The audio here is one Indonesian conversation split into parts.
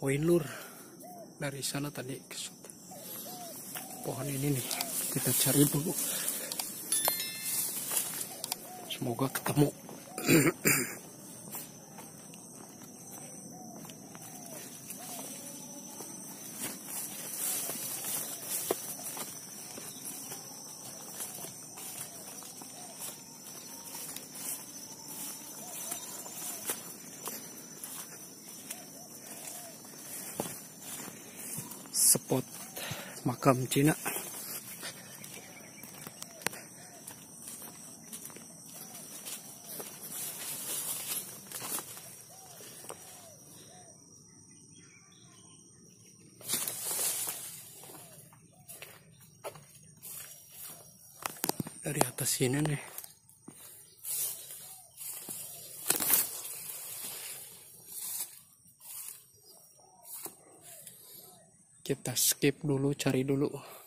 poin lur. Dari sana tadi kesut pohon ini nih, kita cari dulu. Semoga ketemu. Spot makam Cina. Dari atas sini nih. Kita skip dulu, cari dulu.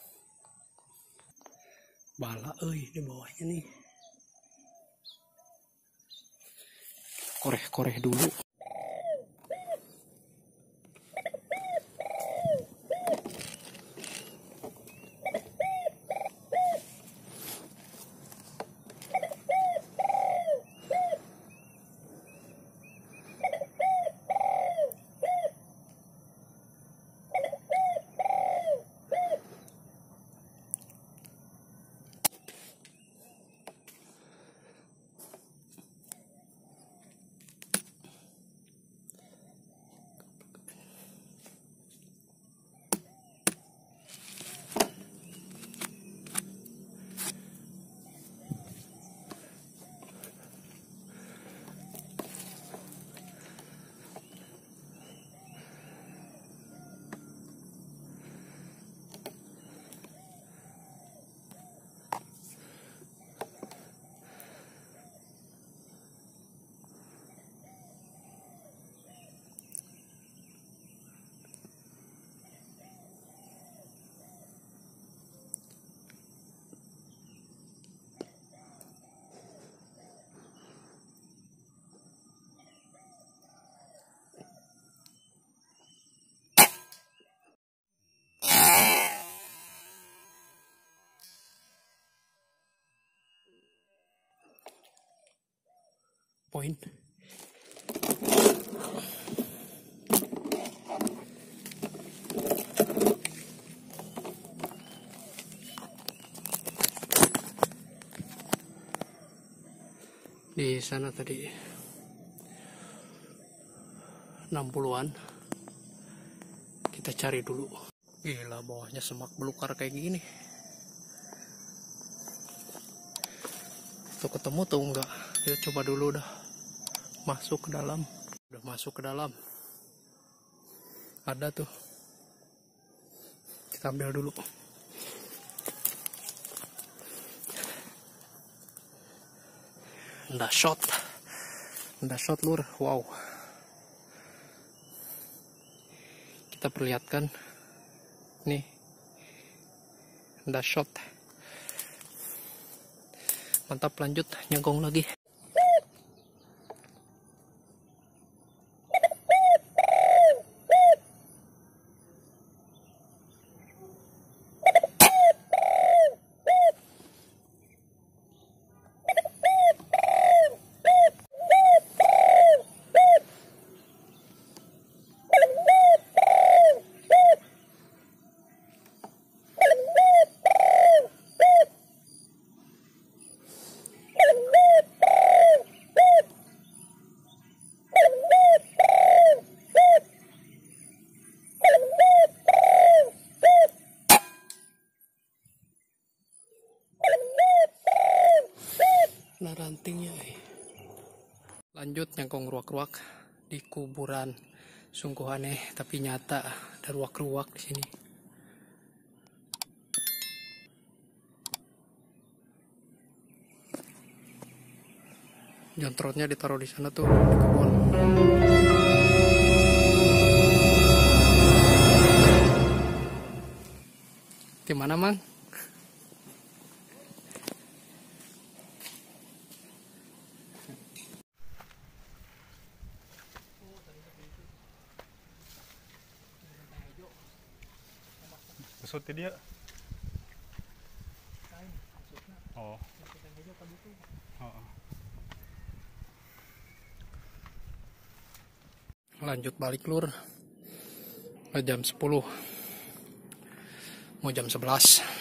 Bala euy di bawahnya nih. Koreh-koreh dulu. Poin. Di sana tadi 60-an. Kita cari dulu. Gila, bawahnya semak belukar kayak gini. Tuh ketemu tuh enggak? Kita coba dulu dah. Masuk ke dalam. Udah masuk ke dalam. Ada tuh. Kita ambil dulu. Nda shot. Nda shot lur. Wow. Kita perlihatkan. Nih. Nda shot. Mantap, lanjut nyengkong lagi. Nah rantingnya. Lanjut nyangkong ruak-ruak di kuburan. Sungguh aneh tapi nyata, ada ruak-ruak di sini. Jontrotnya ditaruh di sana tuh di kebun. Gimana, Mang? Susut dia. Oh. Lanjut balik lur. Jam 10. Mau jam 11.